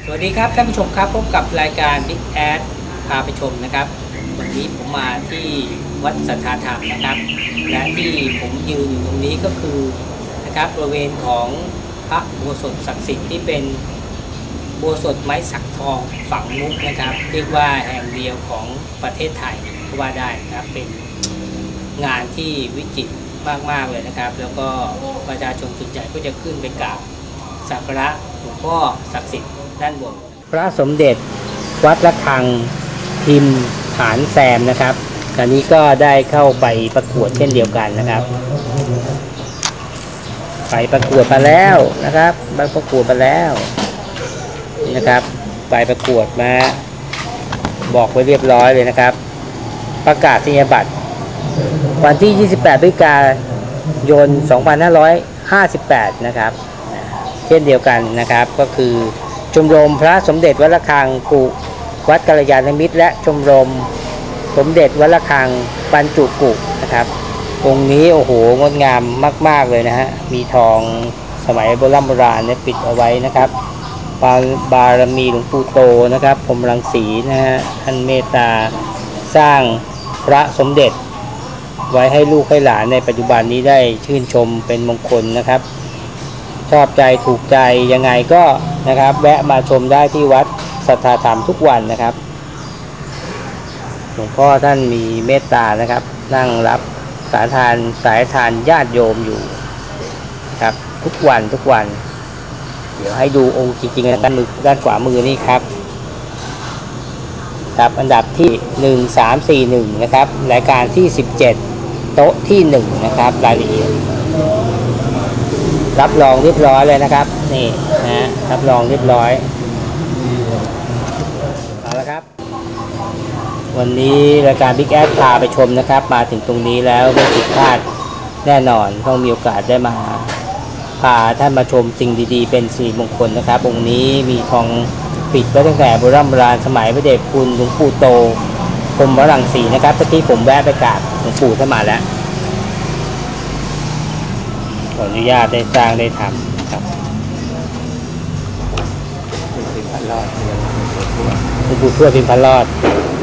สวัสดีครับท่านผู้ชมครับพบกับรายการ Big Ad พาไปชมนะครับวันนี้ผมมาที่วัดสัทธาธรรมนะครับและที่ผมยืนอยู่ตรงนี้ก็คือนะครับบริเวณของพระอุโบสถศักดิ์สิทธิ์ที่เป็นอุโบสถไม้สักทองฝังมุกนะครับเรียกว่าแห่งเดียวของประเทศไทยก็ว่าได้นะครับเป็นงานที่วิจิตรมากๆเลยนะครับแล้วก็ประชาชนส่วนใหญ่ก็จะขึ้นไปกราบสักการะหลวงพ่อศักดิ์สิทธิ์ด้านบนพระสมเด็จวัดระฆังพิมพ์ฐานแซมนะครับคราวนี้ก็ได้เข้าไปประกวดเช่นเดียวกันนะครับไปประกวดมาแล้วนะครับไปประกวดมาแล้วนะครับไปประกวดมาบอกไว้เรียบร้อยเลยนะครับประกาศนียบัตรวันที่ 28 พฤศจิกายน 2558 นะครับเช่นเดียวกันนะครับก็คือชมรมพระสมเด็จวัดระฆังกุวัดกัลยาณมิตรและชมรมสมเด็จวัดระฆังบรรจุกุนะครับองค์นี้โอ้โหงดงามมากๆเลยนะฮะมีทองสมัยโบราณเนี่ยปิดเอาไว้นะครับบารมีหลวงปู่โตนะครับพรหมรังสีนะฮะท่านเมตตาสร้างพระสมเด็จไว้ให้ลูกให้หลานในปัจจุบันนี้ได้ชื่นชมเป็นมงคลนะครับชอบใจถูกใจยังไงก็นะครับแวะมาชมได้ที่วัดสัทธาธรรมทุกวันนะครับหลวงพ่อท่านมีเมตตานะครับนั่งรับสายทานญาติโยมอยู่ครับทุกวันเดี๋ยวให้ดูองค์จริงๆด้านขวามือนี่ครับครับอันดับที่1341นะครับรายการที่17โต๊ะที่1นะครับรายละเอียดรับรองเรียบร้อยเลยนะครับนี่นะรับรองเรียบร้อยเอาละครับวันนี้รายการ Big Ad พาไปชมนะครับมาถึงตรงนี้แล้วไม่ผิดพลาดแน่นอนต้องมีโอกาสได้มาพาท่านมาชมสิ่งดีๆเป็นสิริมงคลนะครับองค์นี้มีทองปิดไว้ตั้งแต่โบราณสมัยพระเดชคุณหลวงปู่โตพรหมรังสีนะครับเมื่อกี้ผมแวะไปกราบหลวงปู่ท่านมาแล้วขออนุญาตได้สร้างได้ทำนะครับหลวงปู่ทวดพิมพ์พระรอด